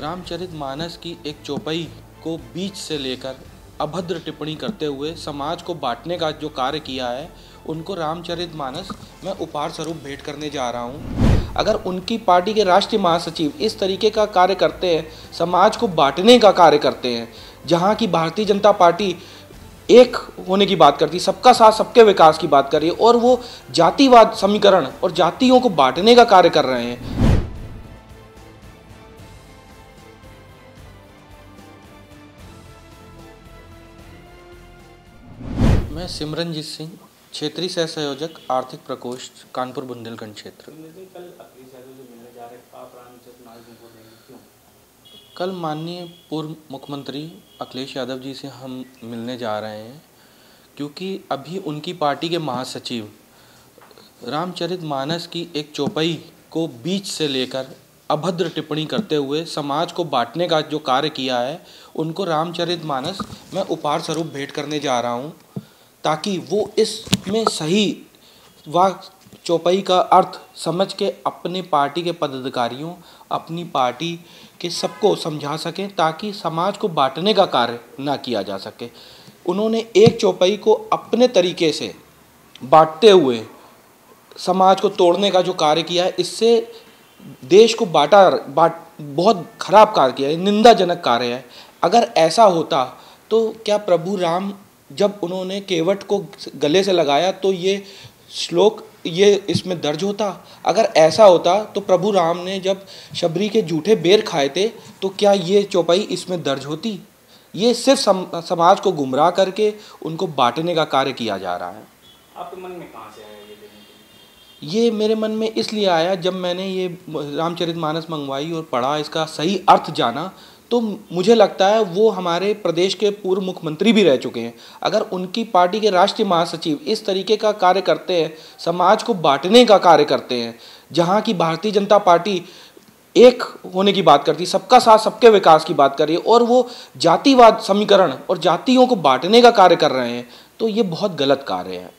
रामचरितमानस की एक चौपाई को बीच से लेकर अभद्र टिप्पणी करते हुए समाज को बांटने का जो कार्य किया है, उनको रामचरितमानस मैं उपहार स्वरूप भेंट करने जा रहा हूँ। अगर उनकी पार्टी के राष्ट्रीय महासचिव इस तरीके का कार्य करते हैं, समाज को बांटने का कार्य करते हैं, जहाँ की भारतीय जनता पार्टी एक होने की बात करती, सबका साथ सबके विकास की बात कर रही है, और वो जातिवाद समीकरण और जातियों को बांटने का कार्य कर रहे हैं। मैं सिमरनजीत सिंह, क्षेत्रीय सह संयोजक, आर्थिक प्रकोष्ठ, कानपुर बुंदेलखंड क्षेत्र। कल माननीय पूर्व मुख्यमंत्री अखिलेश यादव जी से हम मिलने जा रहे हैं, क्योंकि अभी उनकी पार्टी के महासचिव रामचरितमानस की एक चौपाई को बीच से लेकर अभद्र टिप्पणी करते हुए समाज को बांटने का जो कार्य किया है, उनको रामचरितमानस मैं उपहार स्वरूप भेंट करने जा रहा हूँ, ताकि वो इसमें सही व चौपाई का अर्थ समझ के अपने पार्टी के पदाधिकारियों, अपनी पार्टी के सबको समझा सकें, ताकि समाज को बांटने का कार्य ना किया जा सके। उन्होंने एक चौपाई को अपने तरीके से बांटते हुए समाज को तोड़ने का जो कार्य किया है, इससे देश को बहुत खराब कार्य किया है, निंदाजनक कार्य है। अगर ऐसा होता तो क्या प्रभु राम जब उन्होंने केवट को गले से लगाया तो ये श्लोक इसमें दर्ज होता? अगर ऐसा होता तो प्रभु राम ने जब शबरी के जूठे बेर खाए थे तो क्या ये चौपाई इसमें दर्ज होती? ये सिर्फ समाज को गुमराह करके उनको बांटने का कार्य किया जा रहा है। आपके मन में कहाँ से आया ये मेरे मन में इसलिए आया, जब मैंने ये रामचरितमानस मंगवाई और पढ़ा, इसका सही अर्थ जाना, तो मुझे लगता है वो हमारे प्रदेश के पूर्व मुख्यमंत्री भी रह चुके हैं। अगर उनकी पार्टी के राष्ट्रीय महासचिव इस तरीके का कार्य करते हैं, समाज को बांटने का कार्य करते हैं, जहाँ की भारतीय जनता पार्टी एक होने की बात करती, सबका साथ सबके विकास की बात कर रही है, और वो जातिवाद समीकरण और जातियों को बांटने का कार्य कर रहे हैं, तो ये बहुत गलत कार्य है।